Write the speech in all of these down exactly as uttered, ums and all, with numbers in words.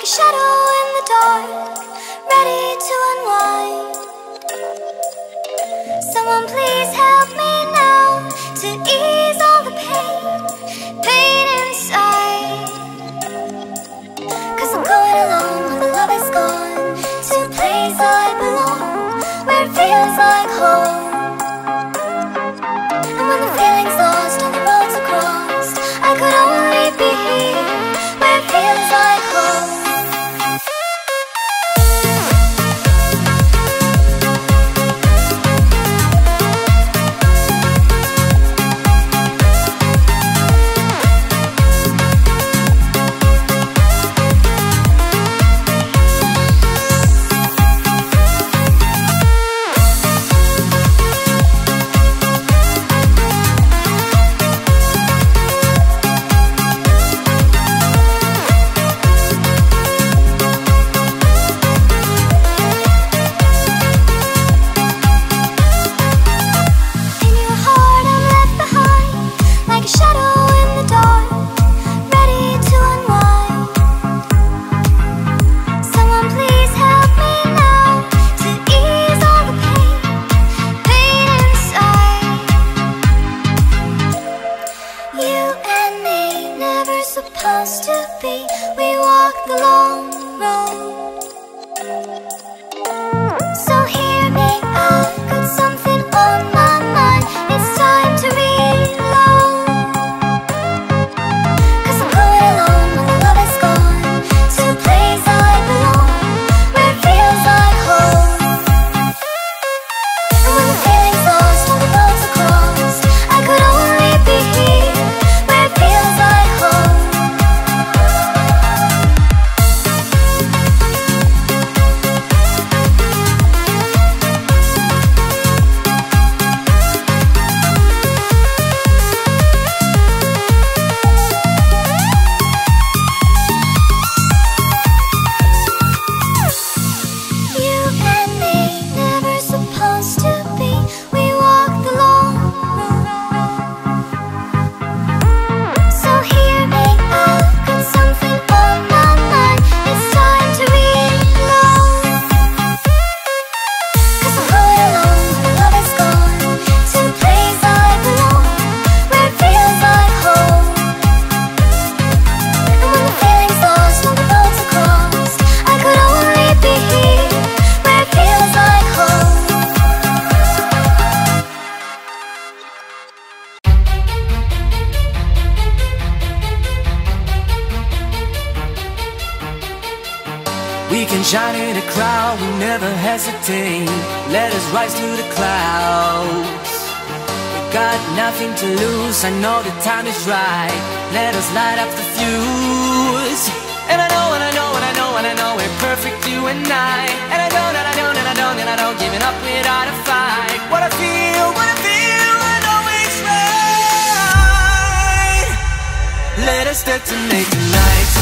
like a shadow in the dark, ready to unwind. Someone please help me now to ease all the pain, pain inside. Cause I'm going alone when the love is gone, to a place I belong, where it feels like home. And when the feeling's lost and the roads are crossed, I could only be here, where it feels like home. Supposed to be, we walk the long road. So hear me out, got something on my mind. It's time to reload. Cause I'm going alone when the love is gone, to a place I belong, where it feels like home. And when the feeling's lost, when the roads are crossed, I could only be here, where it feels like home. We can shine in a crowd, we never hesitate. Let us rise to the clouds. We got nothing to lose, I know the time is right. Let us light up the fuse. And I know, and I know, and I know, and I know we're perfect, you and I. And I don't, and I don't, and I don't, and I don't giving up without a fight. What I feel, what I feel, I know it's right. Let us detonate tonight.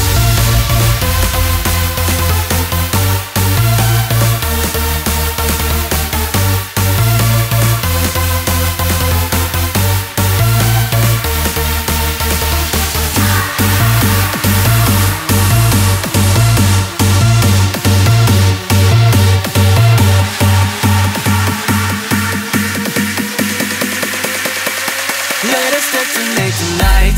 Let us detonate tonight.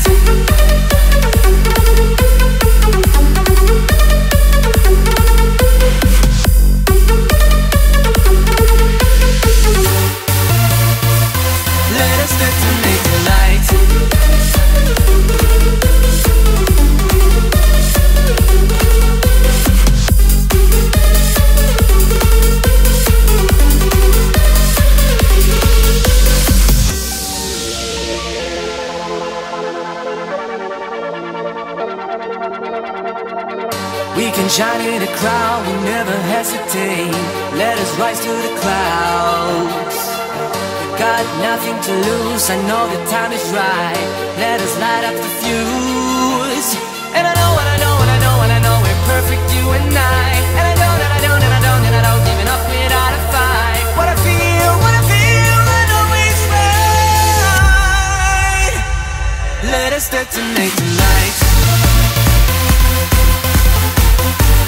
We can shine in a crowd, we never hesitate. Let us rise to the clouds. We got nothing to lose, I know the time is right. Let us light up the fuse. And I know, and I know, and I know, and I know we're perfect, you and I. And I don't, and I don't, and I don't, and I don't giving up without a fight. What I feel, what I feel, I know it's right. Let us detonate tonight.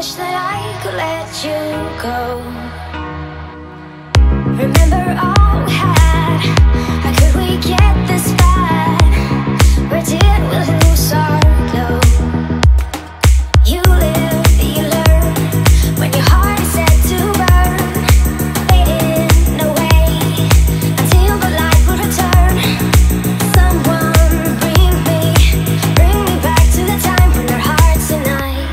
Wish that I could let you go. Remember all we had. How could we get this bad? Where did we lose our glow? You live, you learn. When your heart is set to burn, fading away until the light will return. Someone bring me, bring me back to the time when our hearts unite.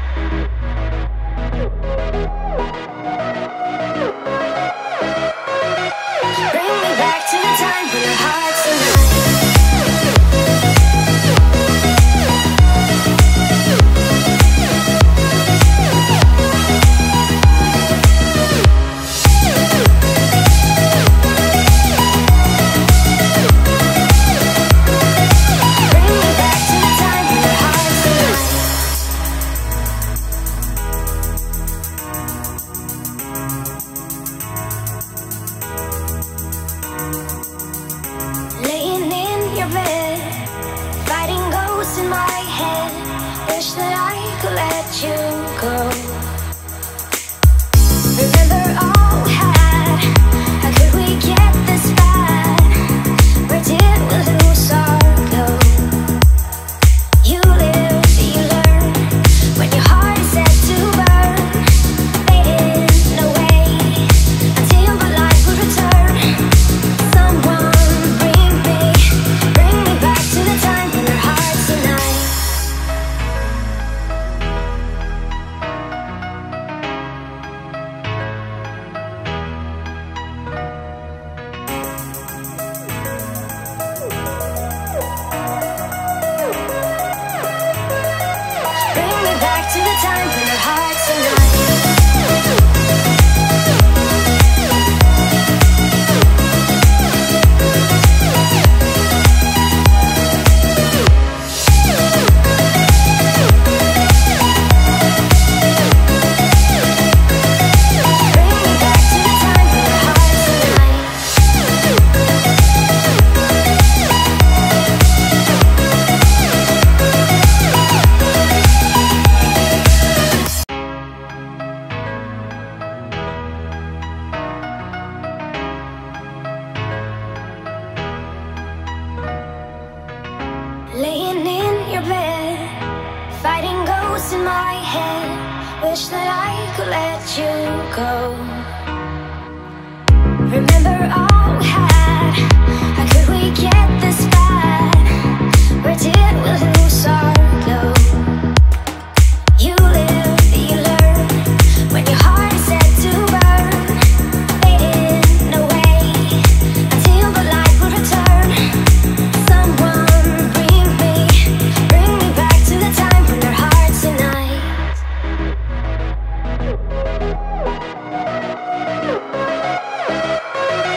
Bring me back to the time when our hearts unite. In my head, wish that I could let you go. Remember all we had. How could we get this bad? Where did we lose our glow? You live, you learn. When your heart is set to burn, fading away until the light will return. Someone bring me, bring me back to the time when our hearts unite. Bring me back to the time when our hearts unite. Laying in your bed, fighting ghosts in my head. Wish that I could let you go. Remember all we had. How could we get this bad? Where did we lose our glow? You live, you learn. When your heart is set to burn, fading away until the light will return. Someone bring me, bring me back to the time when our hearts unite. Bring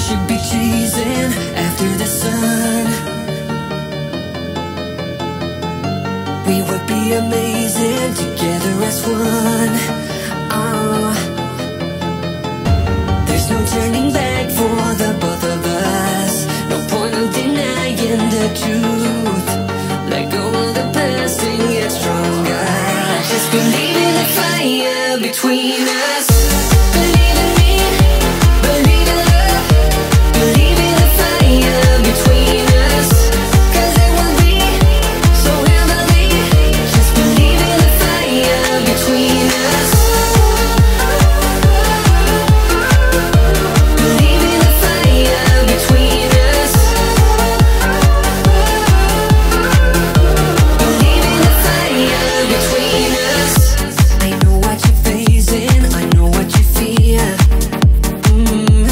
should be chasing after the sun. We would be amazing together as one. Oh, there's no turning back for the both of us. No point of denying the truth. Let go of the past and get stronger. Just believe in the fire between us. Believe in me, believe in love. Believe in the fire between us. Cause it will be so heavenly. Just believe in the fire between us. Believe in the fire between us. Believe in the fire between us. I know what you're facing, I know what you fear. Mm.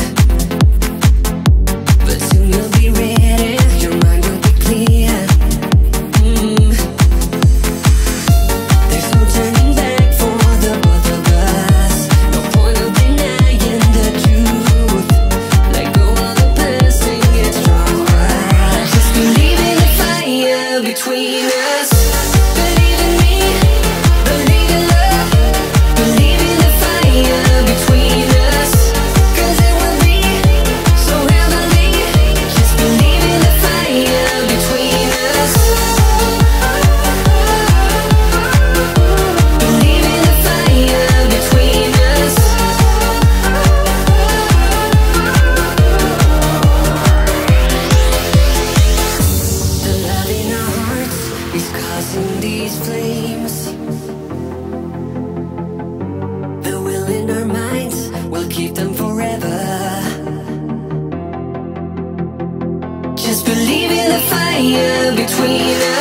But soon you'll be ready, your mind will be clear. Mm. There's no turning back for the both of us. No point of denying the truth. Let go of the past and get stronger. Just believe in the fire between us. Believe in me, believe in love. Believe in the fire between us. Cause it will be so heavenly. Just believe in the fire between us. Believe in the fire between us. The love in our hearts is causing these flames. The will in our minds will keep them forever. Just believe in the fire between us.